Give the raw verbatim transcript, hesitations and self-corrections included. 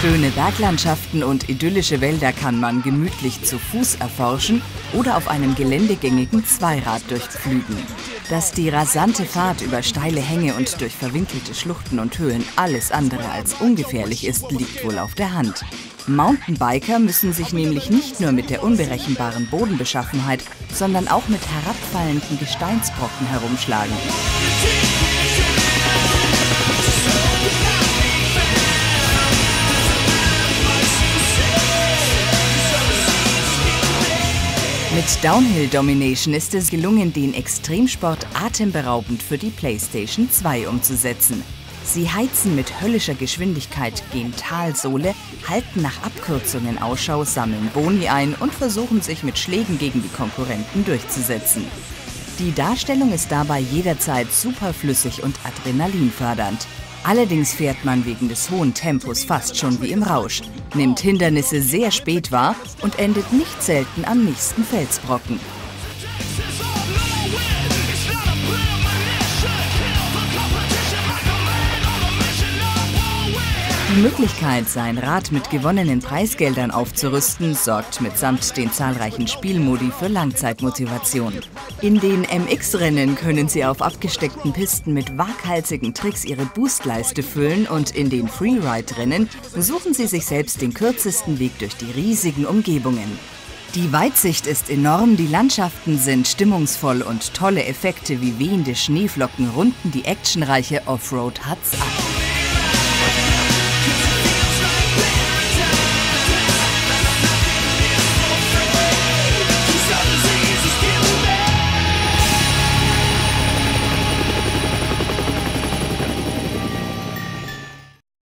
Schöne Berglandschaften und idyllische Wälder kann man gemütlich zu Fuß erforschen oder auf einem geländegängigen Zweirad durchpflügen. Dass die rasante Fahrt über steile Hänge und durch verwinkelte Schluchten und Höhen alles andere als ungefährlich ist, liegt wohl auf der Hand. Mountainbiker müssen sich nämlich nicht nur mit der unberechenbaren Bodenbeschaffenheit, sondern auch mit herabfallenden Gesteinsbrocken herumschlagen. Mit Downhill Domination ist es gelungen, den Extremsport atemberaubend für die PlayStation zwei umzusetzen. Sie heizen mit höllischer Geschwindigkeit gen Talsohle, halten nach Abkürzungen Ausschau, sammeln Boni ein und versuchen sich mit Schlägen gegen die Konkurrenten durchzusetzen. Die Darstellung ist dabei jederzeit superflüssig und adrenalinfördernd. Allerdings fährt man wegen des hohen Tempos fast schon wie im Rausch, nimmt Hindernisse sehr spät wahr und endet nicht selten am nächsten Felsbrocken. Die Möglichkeit, sein Rad mit gewonnenen Preisgeldern aufzurüsten, sorgt mitsamt den zahlreichen Spielmodi für Langzeitmotivation. In den M X-Rennen können Sie auf abgesteckten Pisten mit waghalsigen Tricks Ihre Boostleiste füllen und in den Freeride-Rennen suchen Sie sich selbst den kürzesten Weg durch die riesigen Umgebungen. Die Weitsicht ist enorm, die Landschaften sind stimmungsvoll und tolle Effekte wie wehende Schneeflocken runden die actionreiche Offroad-Huts ab.